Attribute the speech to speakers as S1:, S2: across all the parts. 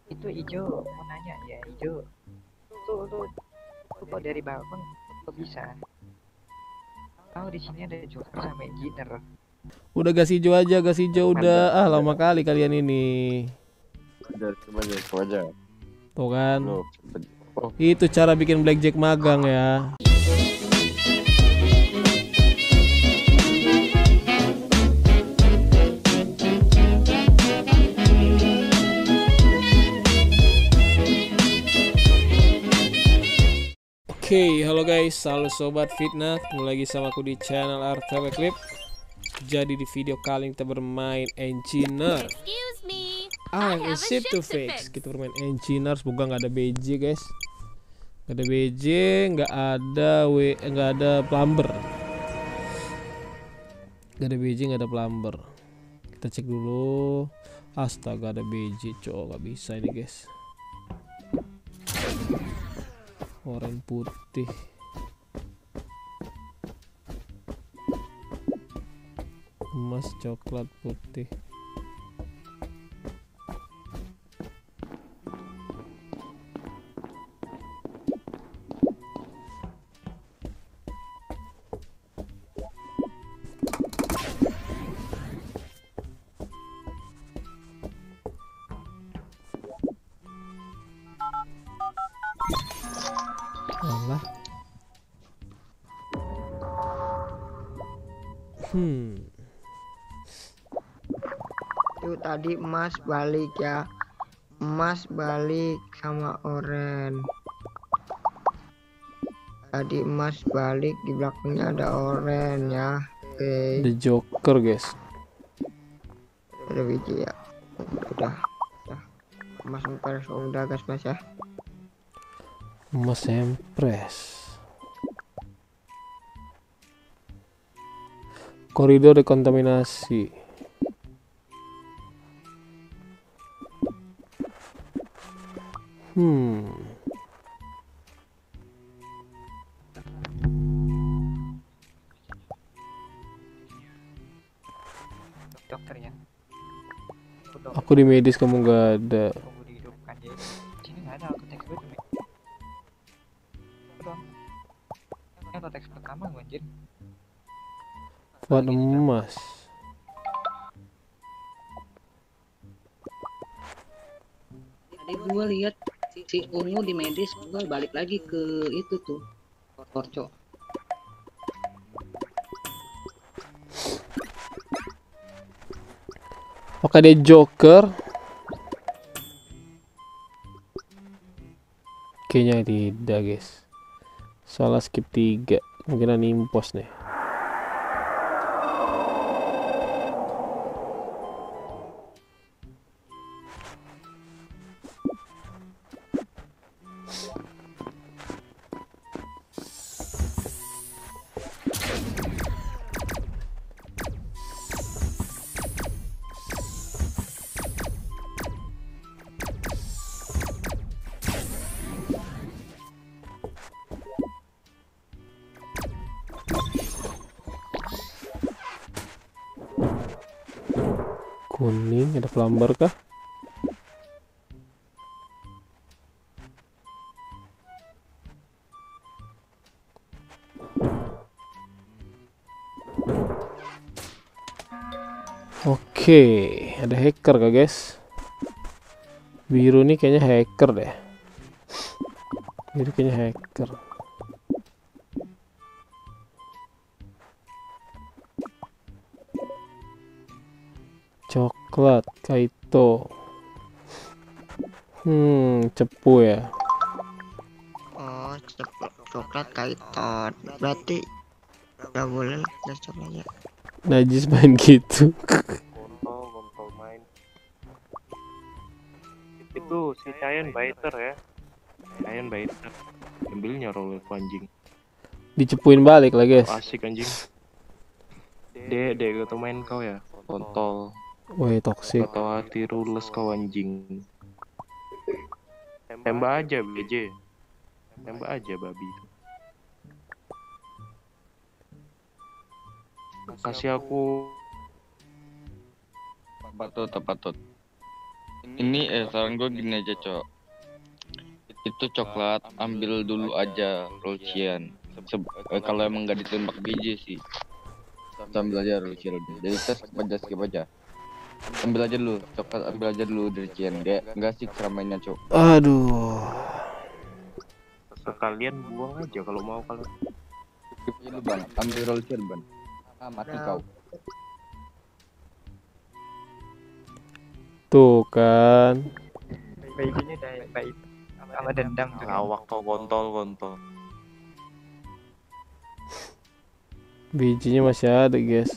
S1: Itu hijau, mau nanya ya hijau. Tuh kok dari balkon kok bisa? Oh di sini ada Joker sama Engineer.
S2: Udah gas hijau aja, gas hijau udah.
S1: Mantap.
S2: Ah, lama kali kalian ini.
S3: Coba aja.
S2: Tuh kan.
S3: Lo. Oh,
S2: Itu cara bikin blackjack magang ya. Oke, halo guys, halo sobat fitnah, ketemu lagi sama aku di channel RTW Clip. Jadi di video kali ini kita bermain Engineer.
S4: Excuse me.
S2: I
S4: I
S2: have a
S4: have a
S2: ship to
S4: ship to
S2: fix.
S4: fix.
S2: Kita bermain Engineer, semoga nggak ada BJ guys. Nggak ada BJ, nggak ada plumber. Nggak ada BJ, nggak ada plumber. Kita cek dulu. Astaga, ada BJ, cowok nggak bisa ini guys. Oranye putih. Emas coklat putih. Alah.
S5: Itu tadi emas balik ya, emas balik sama oren. Tadi emas balik, di belakangnya ada oren ya. Oke,
S2: The Joker guys.
S5: ada biji ya. Udah emas empres udah gas mas ya.
S2: Emas empres. Koridor dekontaminasi.
S1: Dokternya.
S2: Aku di medis, kamu gak ada.
S1: Tunggu dihidupkan ya. Sini nggak ada auto text gue tuh. Dong. Ini auto text pertama gue anjir.
S2: Buat emas.
S6: Tadi gua lihat si Ungu di medis, gua balik lagi ke itu tuh Korco.
S2: Apakah dia Joker? Kayaknya tidak guys. Soalnya skip 3. Mungkin impos nih. Kuning, ada plumber kah? Oke, ada hacker kah guys? Biru nih kayaknya hacker deh. Biru kayaknya hacker. Coklat, Kaito. Cepu ya.
S5: Oh, coklat kaiton. Berarti nggak boleh lah gas coklatnya.
S2: Najis main gitu.
S3: kontol main. Itu si Cyan Biter ya. Cyan Biter. Ambilnya roll anjing.
S2: Dicepuin balik lah guys.
S3: Asik anjing. Dek gitu main kau ya. Kontol.
S2: Woi toxic.
S3: Atau hati rules kau anjing. Tembak aja BJ. Tembak aja babi. Kasih aku tepat tuh.
S4: Ini saran gue gini aja, Cok. Itu coklat ambil dulu aja Rolcian. Kalau emang nggak ditembak biji sih, ambil aja Rolcian. Jadi tes skip aja. Ambil aja dulu coklat, ambil aja dulu dari Cian. Nggak sih keramainya, Cok.
S2: Aduh.
S3: Sekalian buang aja kalau mau kalian.
S4: Skip aja lu, Bang. Ambil Rolcian, Bang. Mati kau.
S2: Tuh kan.
S1: Bayinya udah baik sama dendam tuh kan.
S3: Lawak kau kontol.
S2: Bijinya masih ada, guys.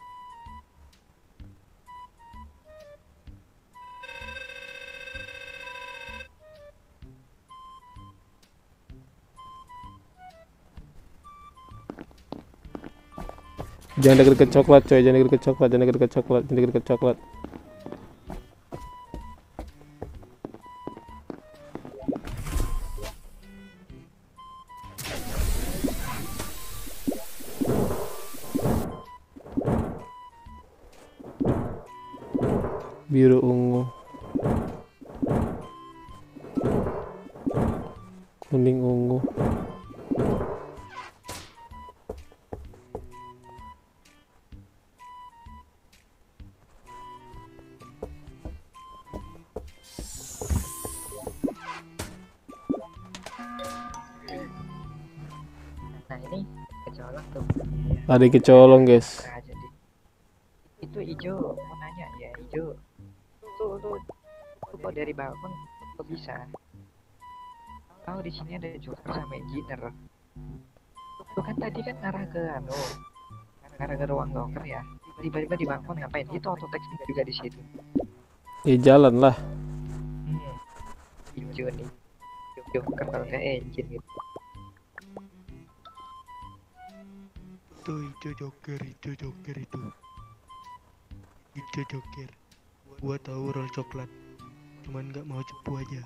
S2: Jangan deket-deket coklat, coy. Jangan deket-deket coklat. Biru ungu. Kuning ungu.
S1: Nah ini kecolok tuh.
S2: Ada kecolong, guys.
S1: Nah, jadi itu hijau, mau nanya ya hijau. Tuh kok dari balkon kok bisa? Oh di sini ada Joker sama engineer. Tuh kan tadi kan ngarah ke ruang locker ya. Tiba-tiba di balkon ngapain? Itu auto text juga di situ.
S2: Ya jalan lah.
S1: Hijau nih. Joker kalau nggak engine gitu.
S7: Tuh itu Joker itu. Itu Joker. Gua tahu rol coklat. Cuman nggak mau cepu aja.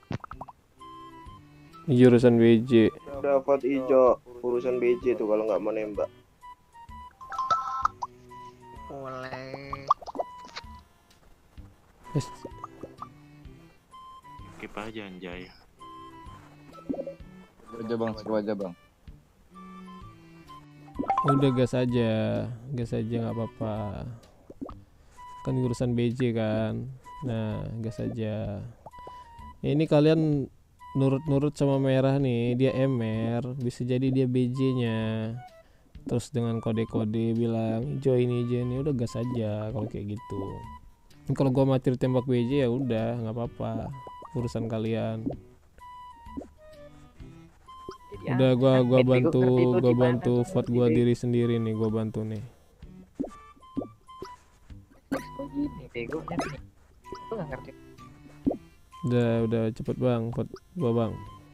S2: Jurusan BJ.
S8: Udah vote hijau urusan BJ tuh kalau nggak mau nembak.
S5: Boleh.
S3: Skip aja anjay.
S4: Skip aja, Bang.
S2: Udah gas aja nggak apa-apa. Kan urusan BJ kan. Nah, gas aja. Ya, ini kalian nurut-nurut sama merah nih, dia MR, bisa jadi dia BJ-nya. Terus dengan kode-kode bilang hijau ini, udah gas aja kalau kayak gitu. Kalau gua mati tembak BJ ya udah, nggak apa-apa. Urusan kalian. Udah gua bantu vote gua diri sendiri nih, gua bantu nih.
S1: Kok gini bego kan nih. Gue nggak ngerti.
S2: Udah cepet bang, vote gua bang.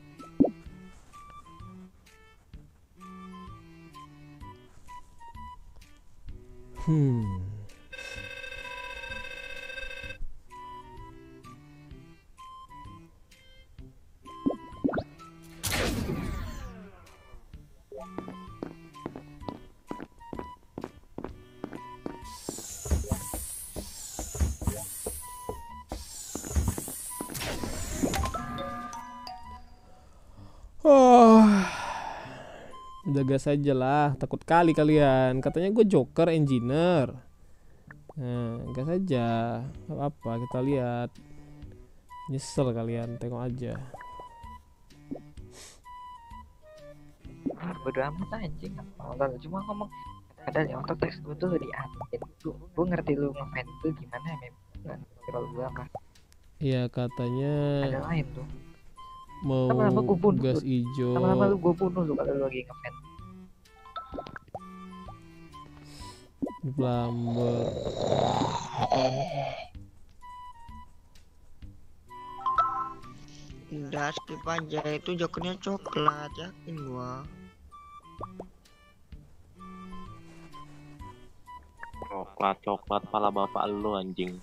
S2: Udah gas aja lah, takut kali kalian. Katanya gue Joker engineer. Nah, gas aja. Gak apa-apa, kita lihat. Nyesel kalian, tengok aja.
S1: Bodo amat anjing. Cuma ngomong ada yang auto text gue tuh di admin. Gue ngerti lu ngefan tuh gimana memang. Kalau gue apa?
S2: Iya katanya
S1: Ada lain tuh.
S2: mau
S1: Lama-lama gua bunuh
S2: gas
S1: lu.
S2: ijo.
S1: Lama-lama lu gue bunuh lu kalau lu lagi ngefan.
S2: Blamber.
S5: Udah skip aja, itu Jokernya coklat, yakin gua.
S3: Coklat pala bapak lu anjing.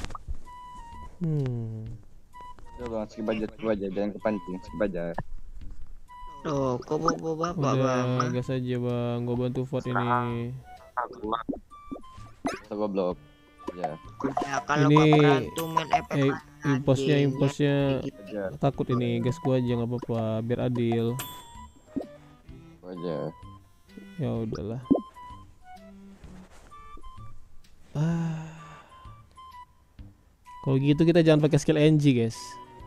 S4: Udah, Bang, skip aja, jangan kepancing, skip aja.
S5: Loh, kok bawa bapak
S2: Udah
S5: bang?
S2: gas aja bang, gue bantu vote ini.
S4: Goblok. Ya.
S5: Udah, kalau
S2: Ini
S5: bapak berantem main FF
S2: imposnya takut ini gas gua aja nggak apa-apa biar adil.
S4: Aja.
S2: Ya udahlah. Kalau gitu kita jangan pakai skill NG guys.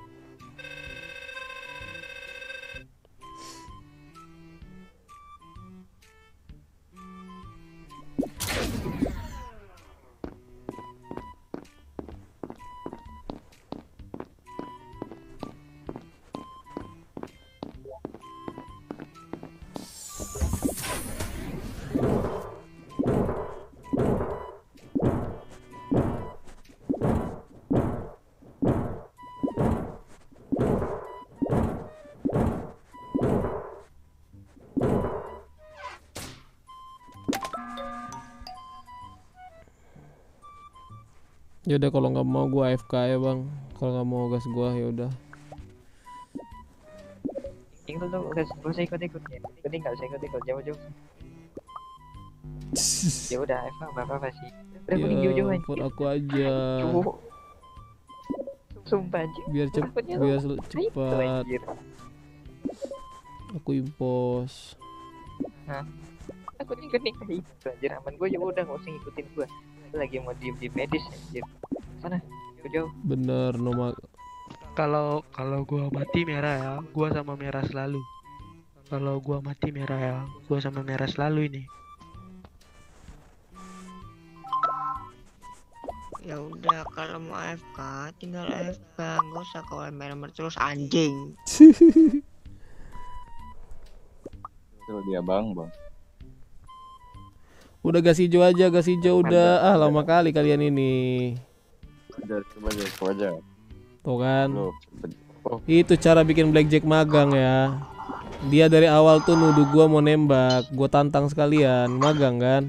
S2: Ya udah kalau nggak mau gua AFK ya bang. Kalau nggak mau gas gua ya udah.
S1: Tinggal tuh gak usah ikut-ikut ya. Penting nggak usah ikut-ikut jauh-jauh. Ya udah Eva apa sih. Udah mending jauh-jauh
S2: Ya
S1: aja.
S2: put aku aja.
S1: Cuk. Sumpah anjir.
S2: Biar
S1: Takutnya lu
S2: biar
S1: itu,
S2: cepat.
S1: anjir.
S2: Aku impos.
S1: Takutnya gini kayak itu anjir aman gue ya udah nggak usah ngikutin gue. Lagi mau diem di medis anjir. Sana jauh-jauh.
S2: Bener nomor.
S7: Kalau gua mati merah ya, gua sama merah selalu. Kalau gua mati merah ya, gua sama merah selalu ini.
S5: Ya udah kalau mau AFK tinggal AFK, nggak usah kau merah terus anjing.
S4: Itu dia bang.
S2: Udah gas hijau aja, gas hijau udah. Lama kali kalian ini.
S4: Udah coba aja.
S2: Tuh kan.
S4: Loh. Oh,
S2: Itu cara bikin blackjack magang ya. Dia dari awal tuh nuduh gua mau nembak, gua tantang sekalian, magang kan.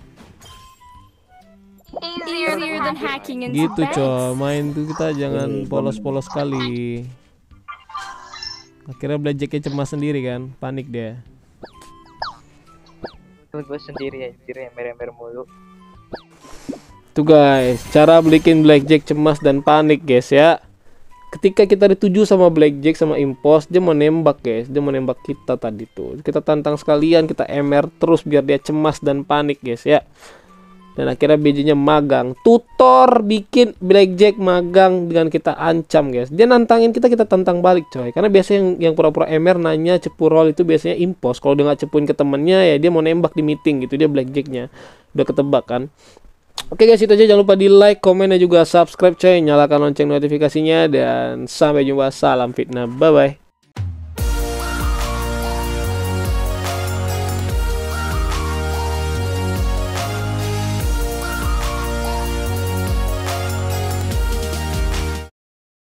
S9: Easier than hacking into
S2: Gitu
S9: banks.
S2: coy, main tuh kita jangan polos-polos kali. Akhirnya blackjacknya cemas sendiri kan, panik dia.
S1: Gue sendiri anjir yang mer-mer mulu.
S2: Tuh guys, cara bikin blackjack cemas dan panik guys ya. Ketika kita dituju sama blackjack sama impos, dia mau nembak guys, dia mau nembak kita tadi tuh. Kita tantang sekalian, kita MR terus biar dia cemas dan panik guys ya. Dan akhirnya BJ-nya magang. Tutor bikin blackjack magang dengan kita ancam guys. Dia nantangin kita, kita tantang balik coy. Karena biasanya yang pura-pura MR nanya cepu roll itu biasanya impos. Kalau dia nggak cepuin ke temennya ya dia mau nembak di meeting gitu. Dia blackjacknya udah ketebak kan. Oke guys, itu aja. Jangan lupa di like, komen, dan juga subscribe coy. Nyalakan lonceng notifikasinya. Dan sampai jumpa. Salam fitnah. Bye bye.